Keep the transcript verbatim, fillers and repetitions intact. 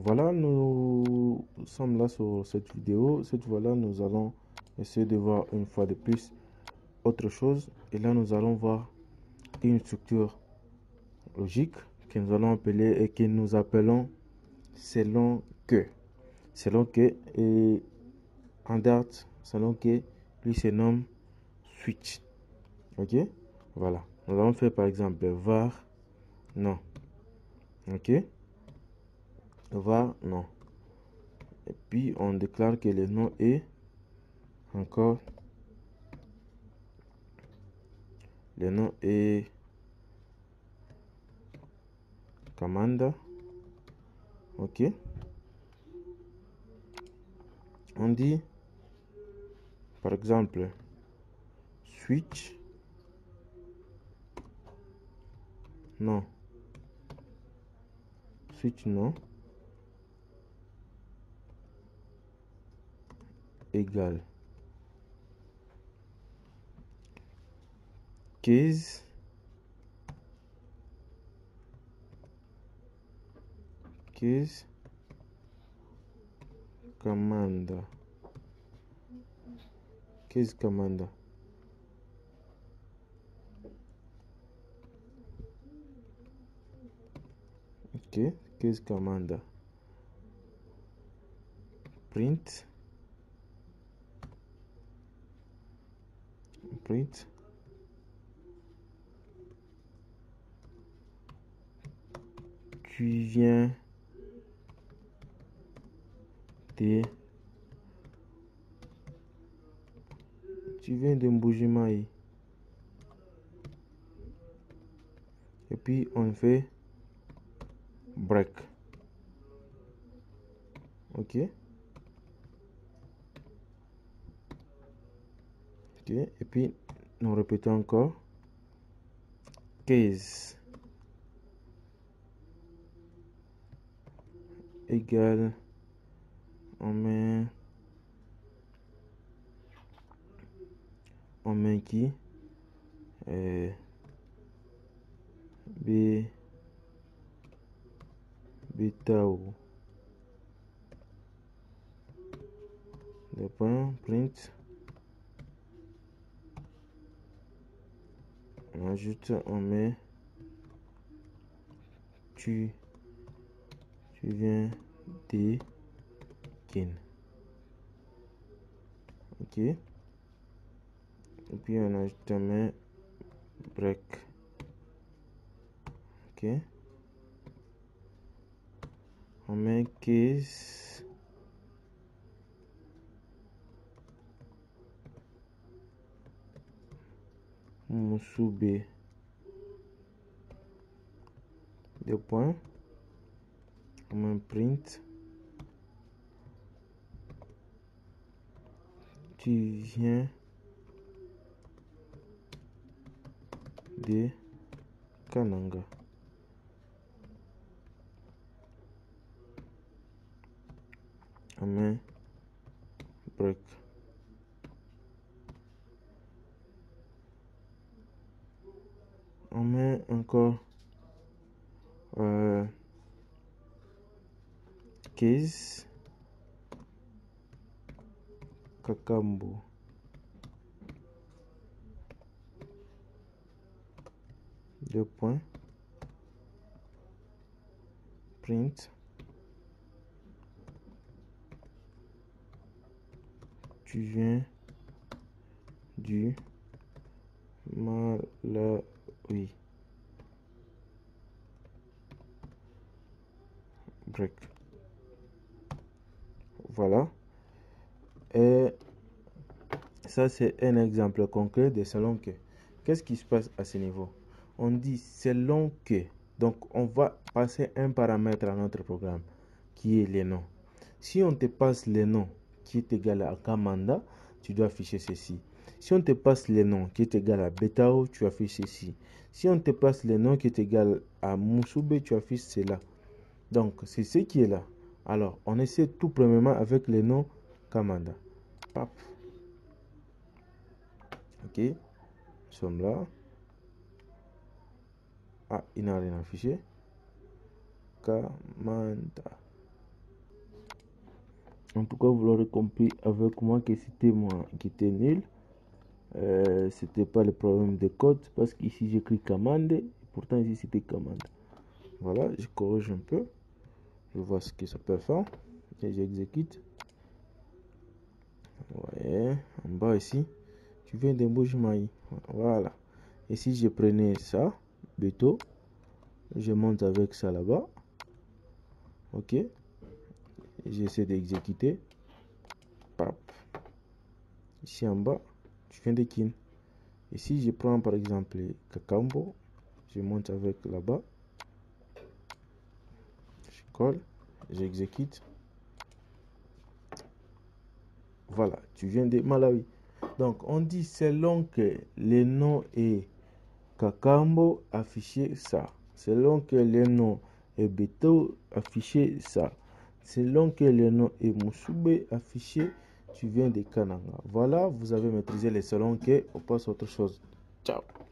Voilà, nous sommes là sur cette vidéo. Cette fois-là, nous allons essayer de voir une fois de plus autre chose. Et là, nous allons voir une structure logique que nous allons appeler et que nous appelons selon que. Selon que et en Dart, selon que lui se nomme switch. Ok, voilà. Nous allons faire par exemple var non. Ok, var non. Et puis on déclare que le nom est encore le nom est commande. Ok, on dit par exemple switch non, switch non égale case case commande case commande. Ok, case commande print print tu viens de tu viens de Mbujimayi. Et puis on fait break. Ok, ok, et puis nous répétons encore case égale on met on met qui euh, b bêta ou le point print on ajoute on met tu tu viens de kin. Ok, et puis on ajoute on met break. Ok, on met case Musube deux points on met print tu viens de Kananga. On met break. On met encore euh, case Kakambo. Deux points print tu viens du Malawi. Break. Voilà, et ça c'est un exemple concret de selon que. Qu'est-ce qui se passe à ce niveau? On dit selon que, donc on va passer un paramètre à notre programme qui est le nom. Si on te passe le nom qui est égal à Kamanda, tu dois afficher ceci. Si on te passe le nom qui est égal à Betao, tu affiches ceci. Si on te passe le nom qui est égal à Musube, tu affiches cela. Donc c'est ce qui est là. Alors on essaie tout premièrement avec le nom Kamanda. Pap. Ok, nous sommes là. Ah, il n'a rien affiché. Kamanda. En tout cas, vous l'aurez compris avec moi que c'était moi qui était nul. Euh, c'était pas le problème de code parce qu'ici j'écris commande et pourtant ici c'était commande. Voilà, je corrige un peu. Je vois ce que ça peut faire et j'exécute. Ouais, en bas ici, tu viens d'embaucher maï. Voilà. Et si je prenais ça, Beto, je monte avec ça là-bas. Ok. J'essaie d'exécuter. Pap. Ici en bas, tu viens de kin. Et si je prends par exemple Kakambo, je monte avec là-bas. Je colle, j'exécute. Voilà, tu viens de Malawi. Donc on dit selon que le nom est Kakambo, afficher ça. Selon que le nom est Beto, afficher ça. Selon que le nom est Musube, affiché, tu viens de Kananga. Voilà, vous avez maîtrisé les selon que. On passe à autre chose. Ciao.